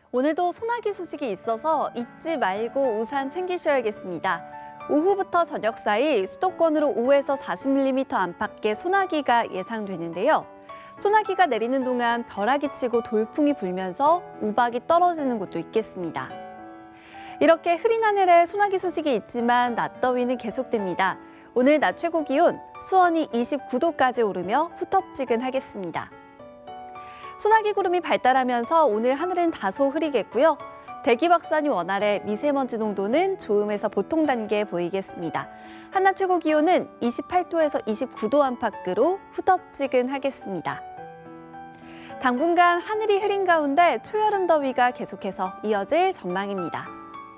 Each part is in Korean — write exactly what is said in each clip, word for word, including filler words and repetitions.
오늘도 소나기 소식이 있어서 잊지 말고 우산 챙기셔야겠습니다. 오후부터 저녁 사이 수도권으로 오에서 사십 밀리미터 안팎의 소나기가 예상되는데요. 소나기가 내리는 동안 벼락이 치고 돌풍이 불면서 우박이 떨어지는 곳도 있겠습니다. 이렇게 흐린 하늘에 소나기 소식이 있지만 낮더위는 계속됩니다. 오늘 낮 최고 기온 수원이 이십구 도까지 오르며 후텁지근하겠습니다. 소나기 구름이 발달하면서 오늘 하늘은 다소 흐리겠고요. 대기 확산이 원활해 미세먼지 농도는 좋음에서 보통 단계에 보이겠습니다. 한낮 최고 기온은 이십팔 도에서 이십구 도 안팎으로 후텁지근하겠습니다. 당분간 하늘이 흐린 가운데 초여름 더위가 계속해서 이어질 전망입니다.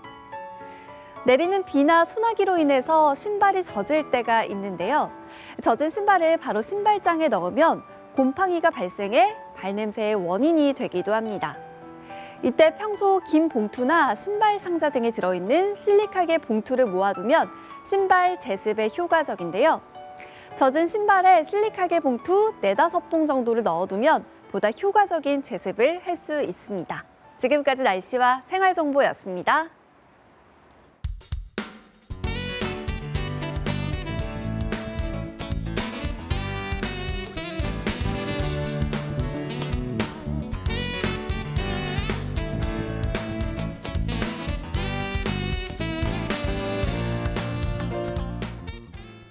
내리는 비나 소나기로 인해서 신발이 젖을 때가 있는데요. 젖은 신발을 바로 신발장에 넣으면 곰팡이가 발생해 발냄새의 원인이 되기도 합니다. 이때 평소 긴 봉투나 신발 상자 등에 들어있는 실리카게 봉투를 모아두면 신발 제습에 효과적인데요. 젖은 신발에 실리카게 봉투 네다섯 봉 정도를 넣어두면 보다 효과적인 제습을 할 수 있습니다. 지금까지 날씨와 생활정보였습니다.